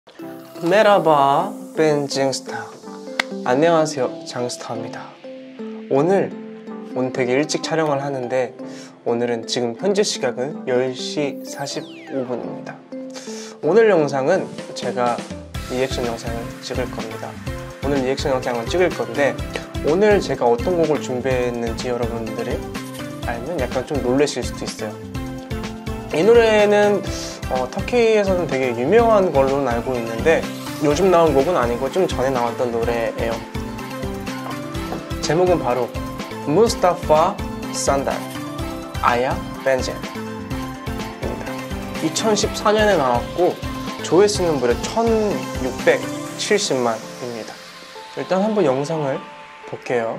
메라바 벤징스타. 안녕하세요, 장스타입니다. 오늘 되게 일찍 촬영을 하는데 오늘은 지금 현재 시각은 10시 45분입니다 오늘 영상은 제가 리액션 영상을 찍을 겁니다. 오늘 리액션 영상을 찍을 건데 오늘 제가 어떤 곡을 준비했는지 여러분들이 알면 약간 좀 놀라실 수도 있어요. 이 노래는 터키에서는 되게 유명한 걸로는 알고 있는데 요즘 나온 곡은 아니고 좀 전에 나왔던 노래예요. 제목은 바로 무스타파 산달 아야 벤젠입니다. 2014년에 나왔고 조회수는 무려 1670만입니다. 일단 한번 영상을 볼게요.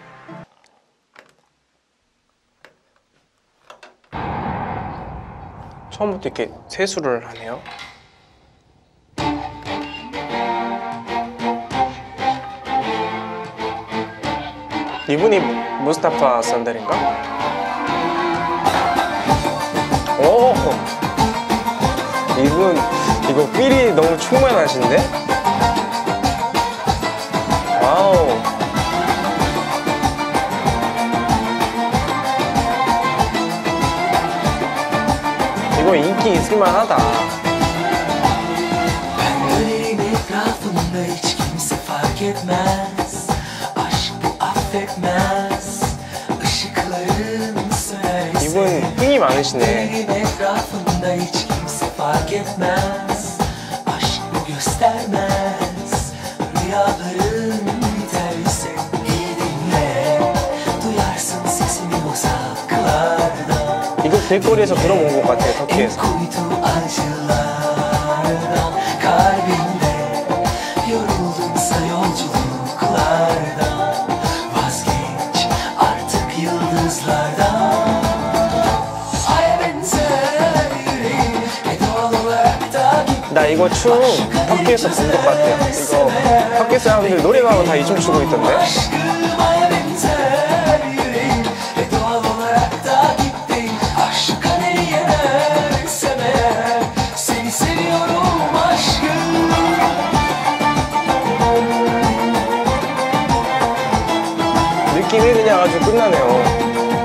처음부터 이렇게 세수를 하네요. 이분이 무스타파 산달인가? 오! 이거 필이 너무 충만하신데? 와우! 이거 인기 있을만하다. 이분 힘이 많으시네. 이거 길거리에서 들어본 것 같아요, 터키에서. 나 이거 춤 터키에서 본 것 같아요. 이거 터키 사람들 노래방은 다 이 춤 추고 있던데. 느낌이 그냥 아주 끝나네요.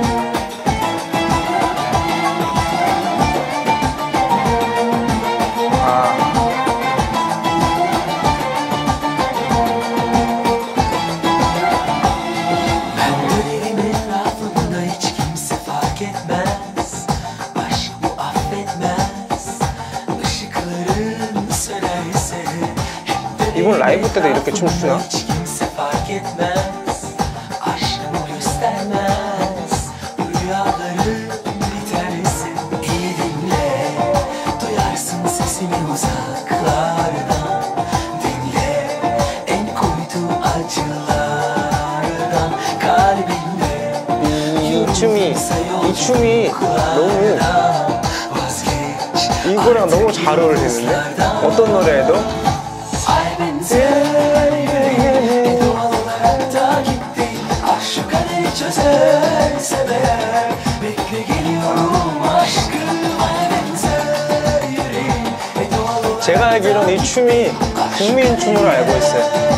이분 라이브 때도 이렇게 춤추나? 이 춤이 너무 이거랑 너무 잘 어울리는데? 어떤 노래에도? 제가 알기로는 이 춤이 국민 춤으로 알고 있어요.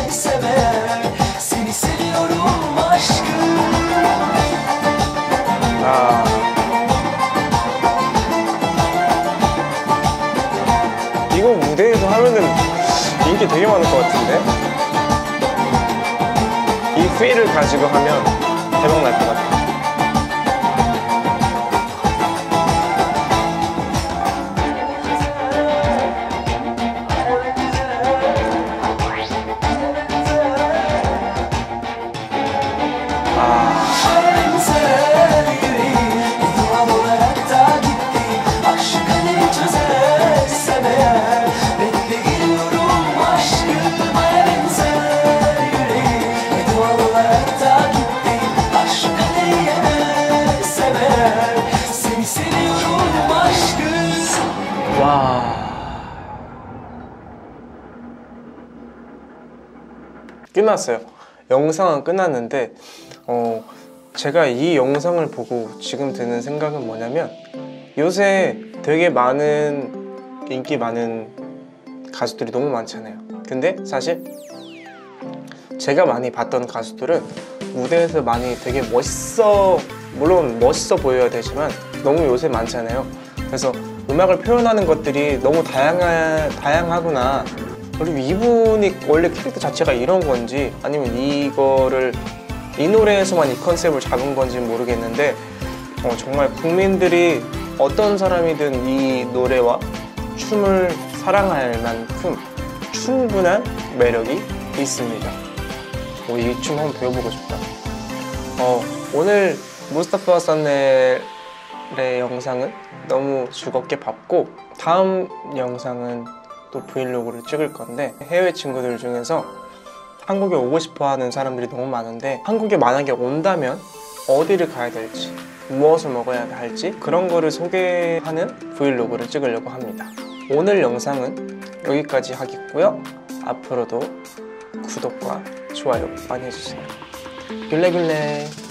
이거 무대에서 하면은 인기 되게 많을 것 같은데? 이 필을 가지고 하면 대박 날 것 같아. 끝났어요. 영상은 끝났는데 제가 이 영상을 보고 지금 드는 생각은 뭐냐면 요새 되게 많은 인기 많은 가수들이 너무 많잖아요. 근데 사실 제가 많이 봤던 가수들은 무대에서 많이 되게 멋있어, 물론 멋있어 보여야 되지만 너무 요새 많잖아요. 그래서 음악을 표현하는 것들이 너무 다양하구나. 그리고 이분이 원래 캐릭터 자체가 이런 건지 아니면 이거를 이 노래에서만 이 컨셉을 잡은 건지 모르겠는데 정말 국민들이 어떤 사람이든 이 노래와 춤을 사랑할 만큼 충분한 매력이 있습니다. 이 춤 한번 배워보고 싶다. 오늘 무스타파 산넬의 영상은 너무 즐겁게 봤고, 다음 영상은 또 브이로그를 찍을 건데, 해외 친구들 중에서 한국에 오고 싶어 하는 사람들이 너무 많은데, 한국에 만약에 온다면 어디를 가야 될지, 무엇을 먹어야 할지 그런 거를 소개하는 브이로그를 찍으려고 합니다. 오늘 영상은 여기까지 하겠고요. 앞으로도 구독과 좋아요 많이 해주세요. 귤레귤레.